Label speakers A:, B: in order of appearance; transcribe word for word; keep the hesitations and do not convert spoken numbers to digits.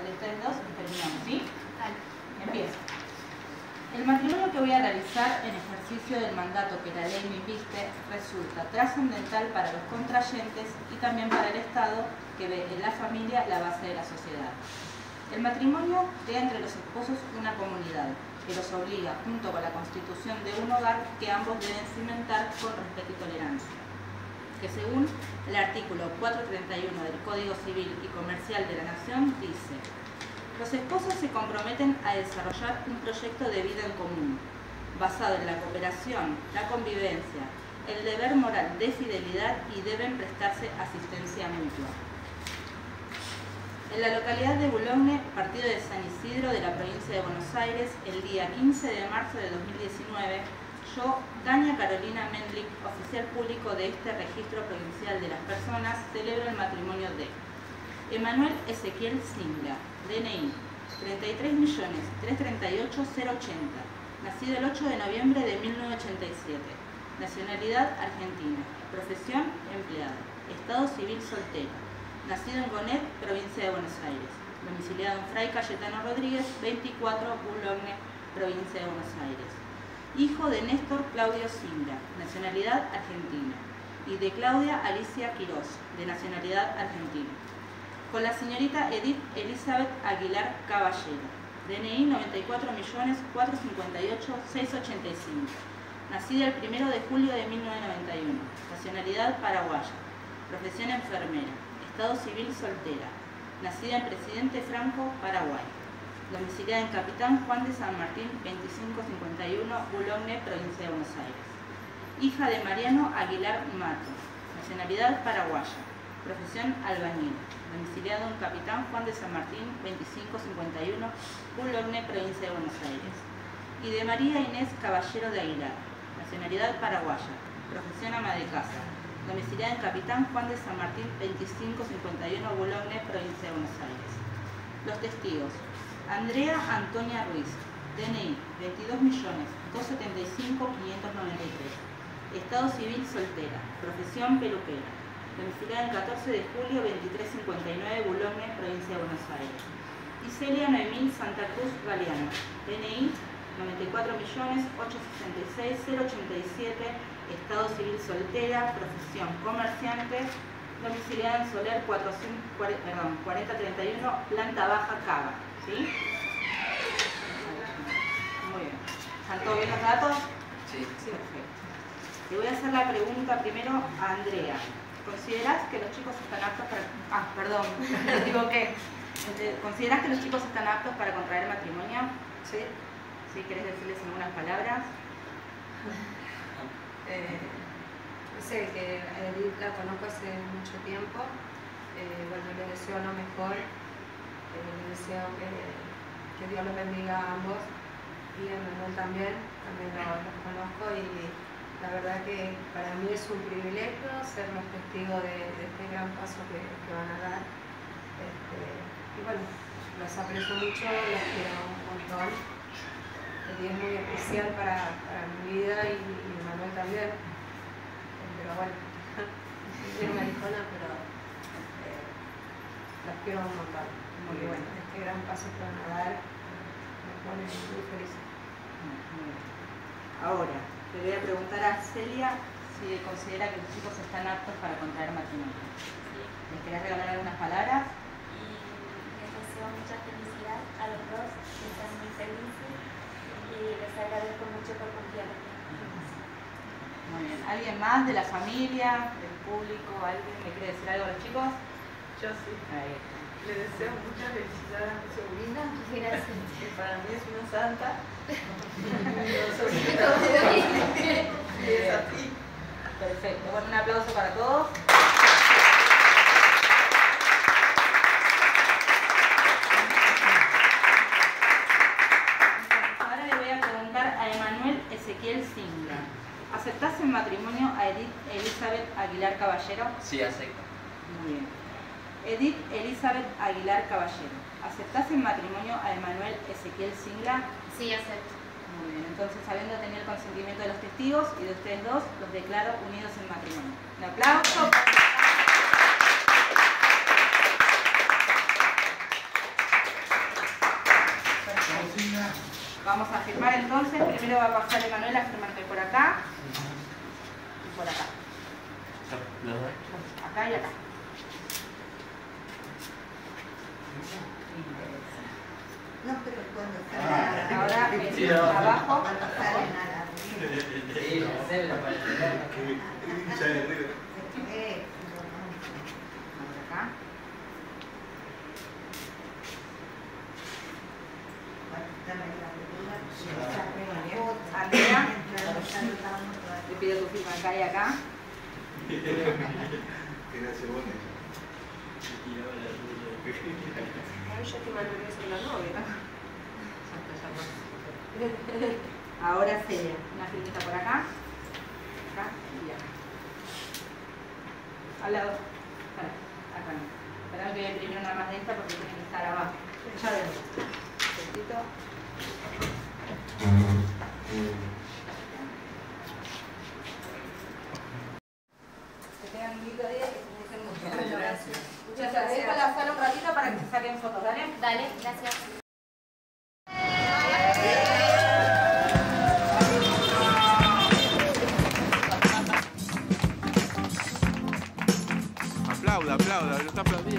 A: el de ustedes dos y terminamos, ¿sí? Empiezo. El matrimonio que voy a realizar en ejercicio del mandato que la ley me inviste resulta trascendental para los contrayentes y también para el Estado, que ve en la familia la base de la sociedad. El matrimonio crea entre los esposos una comunidad que los obliga, junto con la constitución de un hogar, que ambos deben cimentar con respeto y tolerancia, que según el artículo cuatrocientos treinta y uno del Código Civil y Comercial de la Nación dice: los esposos se comprometen a desarrollar un proyecto de vida en común, basado en la cooperación, la convivencia, el deber moral de fidelidad y deben prestarse asistencia mutua. En la localidad de Boulogne, partido de San Isidro de la provincia de Buenos Aires, el día quince de marzo de dos mil diecinueve, yo, Tania Carolina Mendlik, oficial público de este registro provincial de las personas, celebro el matrimonio de Emanuel Ezequiel Singla, D N I treinta y tres millones trescientos treinta y ocho mil ochenta, nacido el ocho de noviembre de mil novecientos ochenta y siete, nacionalidad argentina, profesión empleado, estado civil soltero, nacido en Gonet, provincia de Buenos Aires, domiciliado en Fray Cayetano Rodríguez, veinticuatro, Boulogne, provincia de Buenos Aires, hijo de Néstor Claudio Singla, nacionalidad argentina, y de Claudia Alicia Quirós, de nacionalidad argentina, con la señorita Edith Elizabeth Aguilar Caballero, D N I noventa y cuatro millones cuatrocientos cincuenta y ocho mil seiscientos ochenta y cinco, nacida el primero de julio de mil novecientos noventa y uno, nacionalidad paraguaya, profesión enfermera, estado civil soltera, nacida en Presidente Franco, Paraguay, domiciliada en Capitán Juan de San Martín veinticinco cincuenta y uno, Boulogne, provincia de Buenos Aires, hija de Mariano Aguilar Mato, nacionalidad paraguaya, profesión albañil, domiciliado en Capitán Juan de San Martín veinticinco cincuenta y uno, Boulogne, provincia de Buenos Aires, y de María Inés Caballero de Aguilar, nacionalidad paraguaya, profesión ama de casa, domiciliada en Capitán Juan de San Martín veinticinco cincuenta y uno, Boulogne, provincia de Buenos Aires. Los testigos: Andrea Antonia Ruiz, D N I veintidós millones doscientos setenta y cinco mil quinientos noventa y tres, estado civil soltera, profesión peluquera, domiciliada el catorce de julio veintitrés cincuenta y nueve, Boulogne, provincia de Buenos Aires. Y Celia Noemí Santa Cruz Galeano, D N I noventa y cuatro millones ochocientos sesenta y seis mil ochenta y siete, estado civil soltera, profesión comerciante, domiciliada en Soler cuarenta treinta y uno, planta baja, Cava. ¿Sí? Muy bien. ¿Están todos bien los datos?
B: Sí.
A: Sí, perfecto. Le voy a hacer la pregunta primero a Andrea. ¿Considerás que los chicos están aptos para... Ah, perdón, me equivoqué. ¿Considerás que los chicos están aptos para contraer matrimonio?
C: Sí.
A: ¿Sí? ¿Querés decirles algunas palabras?
C: Eh, sé que Edith la conozco hace mucho tiempo. Eh, bueno, le deseo lo mejor. Eh, le deseo que, que Dios los bendiga a ambos. Y a Manuel también. También los lo conozco y la verdad que para mí es un privilegio ser los testigos de, de este gran paso que, que van a dar. Este, y bueno, los aprecio mucho, los quiero un montón. El día es muy especial para, para mi vida y, y Manuel también. Pero bueno, soy una hijona, pero eh, los quiero un montón. Muy bueno, este gran paso que van a dar me pone muy feliz.
A: Muy bien. Ahora, le voy a preguntar a Celia si considera que los chicos están aptos para contraer matrimonio.
D: Sí.
A: ¿Les querés regalar algunas palabras?
D: Y les deseo mucha felicidad a los dos, que sean muy felices y les agradezco mucho por confiar en mí.
A: Muy bien. ¿Alguien más de la familia, del público, alguien le quiere decir algo a los chicos?
E: Yo sí.
A: Ahí está.
E: Le deseo mucha felicidad a mi sobrina,
D: Gracias.
E: que para mí es una santa. Y los y es a ti.
A: Perfecto. Bueno, un aplauso para todos. Ahora le voy a preguntar a Emanuel Ezequiel Singla. ¿Aceptás en matrimonio a Edith Elizabeth Aguilar Caballero?
B: Sí, acepto.
A: Muy bien. Edith Elizabeth Aguilar Caballero, ¿aceptás en matrimonio a Emanuel Ezequiel Singla?
D: Sí, acepto.
A: Muy bien, entonces, habiendo tenido el consentimiento de los testigos y de ustedes dos, los declaro unidos en matrimonio. Un aplauso. Vamos a firmar entonces. Primero va a pasar Emanuel a firmarte por acá y por acá. Acá y acá.
B: No, pero cuando
A: Ah,
B: sale
A: ahora
F: Sí,
A: eh,
F: no.
A: abajo.
B: cuando salen a la
F: Sí, la cédula para el teléfono.
B: Eh,
A: Por acá. Andrea, te pido tu firma acá y acá.
C: Ay, yo te mandé eso a la novia.
A: Ahora Celia, una firmita por acá, acá y acá. Al lado, para, acá no. Espera que voy a imprimir una más de esta porque tiene que estar abajo. Ya veo. Cortito. Que tengan un lindo día y que se gusten mucho.
C: Gracias.
A: Muchas gracias. Dejo la sala un ratito para que se saquen fotos, ¿dale?
D: Dale, gracias.
G: Aplauda, aplauda, lo está aplaudiendo.